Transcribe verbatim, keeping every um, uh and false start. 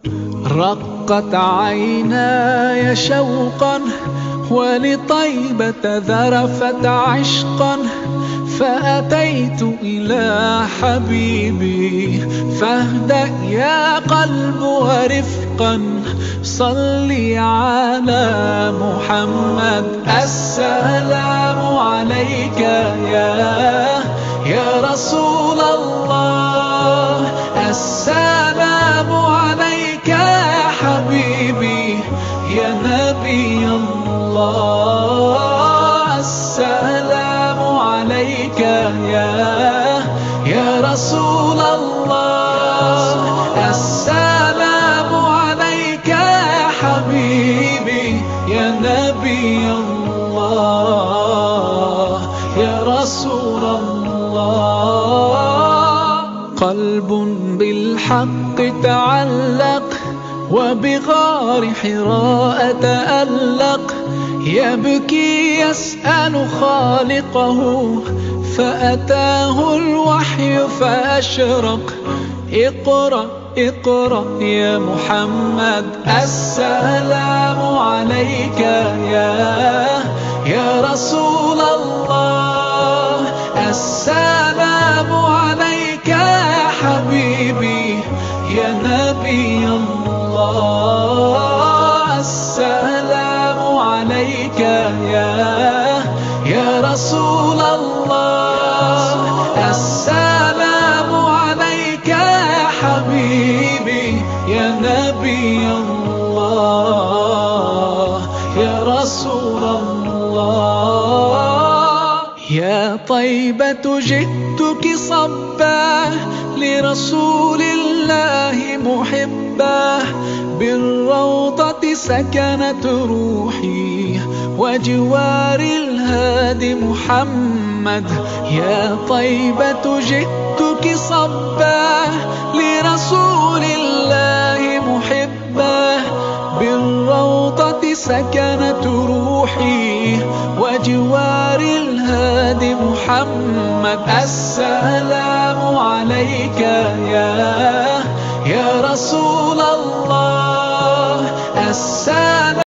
رقت عيناي شوقا ولطيبة ذرفت عشقا، فأتيت إلى حبيبي فاهدأ يا قلب ورفقا، صلي على محمد. السلام عليك يا يا رسول الله، السلام عليك يا حبيبي يا نبي الله، السلام عليك يا يا رسول الله، السلام عليك يا حبيبي يا نبي الله يا رسول الله. قلب بالحق تعلق وبغار حراء تألق، يبكي يسأل خالقه فأتاه الوحي فأشرق. اقرأ اقرأ يا محمد، السلام عليك يا يا رسول الله، السلام عليك يا حبيبي يا نبي الله، السلام عليك يا يا رسول الله، السلام عليك يا حبيبي يا نبي الله يا رسول الله. يا طيبة جئتك صبا لرسول الله محبا، بالروضة سكنت روحي وجوار الهادي محمد. يا طيبة جئتك صبا لرسول الله محبا، بالروضة سكنت روحي وجوار الهادي محمد. السلام عليك يا يا رسول الله، السلام